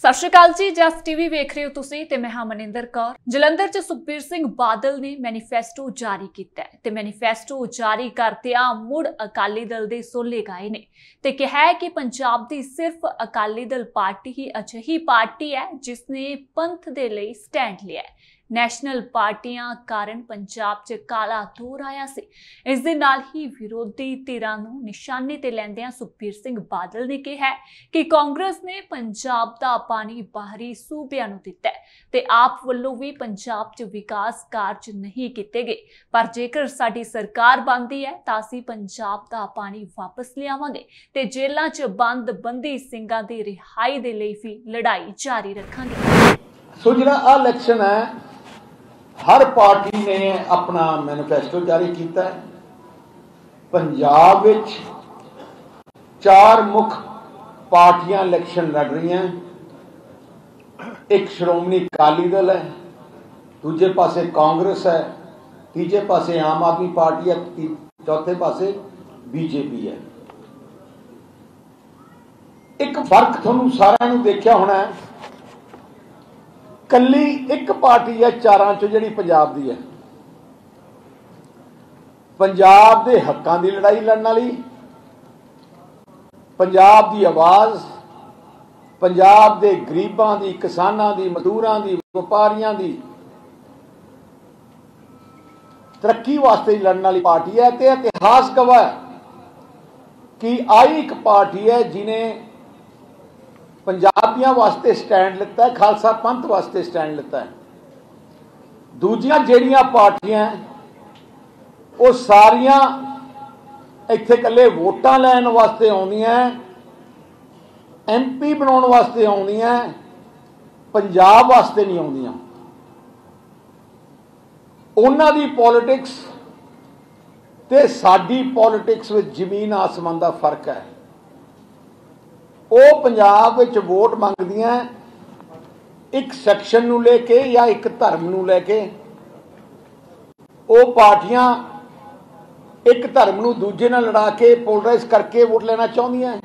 सत श्री अकाल जी। जस टीवी वेख रहे हो तुसीं ते मैं हां मनिंदर कौर। जलंधर च सुखबीर सिंह बादल ने मैनीफेस्टो जारी किया है ते मैनीफेस्टो जारी करदिआं मुड़ अकाली दल दे सोले गाए ने ते कहा है कि पंजाब दी सिर्फ अकाली दल पार्टी ही अजिही पार्टी है जिसने पंथ दे लई स्टैंड लिया है। नैशनल पार्टियां कारण पंजाब च काला दौर आया सी। इस दे नाल ही विरोधी धिरां नूं निशाने ते लैंदिआं सुखबीर सिंह बादल ने कहा है कि कांग्रेस ने पंजाब दा पानी बाहरी सूबिਆਂ ਨੂੰ ਦਿੱਤਾ है ते आप ਵੱਲੋਂ भी पंजाब च विकास कार्य नहीं कीते गए, पर जेकर साडी सरकार बनदी है तां असीं पंजाब दा पानी वापस लियावांगे ते जेलां च बंद बंदी ਸਿੰਘਾਂ ਦੀ रिहाई दे लई भी लड़ाई जारी रखांगे। सो जिहड़ा आ इलैक्शन है हर पार्टी ने अपना मैनीफेस्टो जारी किया है। पंजाब विच 4 मुख पार्टियां इलैक्शन लड़ रही हैं। एक श्रोमणी अकाली दल है, दूजे पासे कांग्रेस है, तीजे पासे आम आदमी पार्टी है, चौथे पासे बीजेपी है। एक फर्क तुहानूं सारिआं नूं देखिआ होना है, कल्ली एक पार्टी है चारां चों जिहड़ी पंजाब दी है। पंजाब दे हक्कां दी लड़ाई लड़न वाली, पंजाब दी आवाज़, पंजाब दे गरीबां दी, किसानां दी, मजदूरां दी, व्यापारियां दी तरक्की वास्ते लड़न वाली पार्टी है। ते इतिहास गवाह है कि आई एक पार्टी है जिन्हें पंजाबियों वास्ते स्टैंड लिता है, खालसा पंथ वास्ते स्टैंड लिता है। दूजियां जेड़ियां पार्टियां वो सारियां इत्थे कल्ले वोटां लैण वास्ते आउंदियां, MP बनाउण वास्ते आउंदियां, पंजाब वास्ते नहीं आउंदियां। उन्हां दी पॉलिटिक्स ते साडी पॉलिटिक्स विच जमीन आसमान दा फर्क है। वो पंजाब विच वोट मंगदियां एक सैक्शन नूं लेके या एक धर्म नूं लेके। वो पार्टियां एक धर्म नूं दूजे नाल लड़ा के पोलराइज करके वोट लेना चाहुंदियां,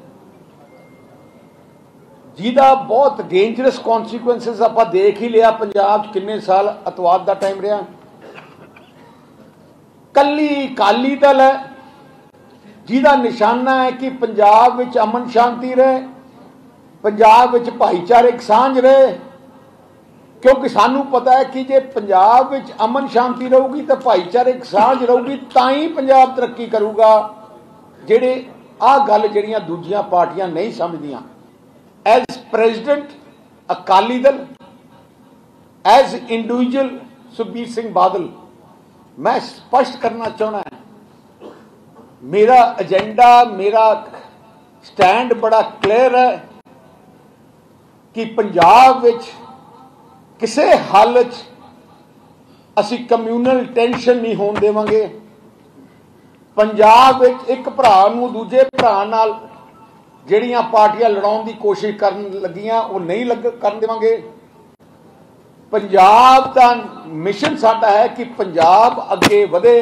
जिहदा बहुत डेंजरस कॉन्सीक्वेंसिस आपां देख ही लिया। पंजाब किन्ने साल अतवाद दा टाइम रहा। कल्ली अकाली दल है जिहदा निशाना है कि पंजाब विच अमन शांति रहे, पंजाब विच भाईचारक सांझ रहे, क्योंकि सानू पता है कि जे पंजाब विच अमन शांति रहूगी तो भाईचारक सांझ रहूगी तां ही पंजाब तरक्की करूगा। जिहड़े आ गल जिहड़ियां दूजियां पार्टियां नहीं समझदियां। As president Akali Dal, as individual Sukhbir Singh Badal, मैं स्पष्ट करना चाहना है, मेरा एजेंडा, मेरा स्टैंड बड़ा क्लियर है कि पंजाब विच किसी हालत असी कम्यूनल टेंशन नहीं होण देवांगे। पंजाब विच एक भरा नूं दूजे भरा नाल जिहड़ियां पार्टियां लड़ाउण दी कोशिश करन लगियां वो नहीं करन देवांगे। पंजाब दा मिशन साडा है कि पंजाब अगे वधे।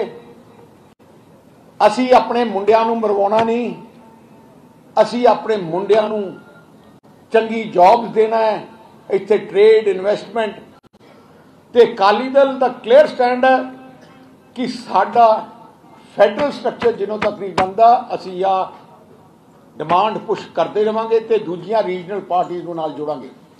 असी अपने मुंडियां नूं मरवाउणा नहीं, असी अपने मुंडियां नूं चंगी जॉब्स देना है, इत्थे ट्रेड इन्वेस्टमेंट। ते अकाली दल दा क्लीयर स्टैंड है कि साडा फैडरल स्ट्रक्चर जिन्हों तक नहीं बनता असी आ डिमांड पुश करते रहांगे ते दूजियां रीजनल पार्टीज़ नाल जुड़ांगे।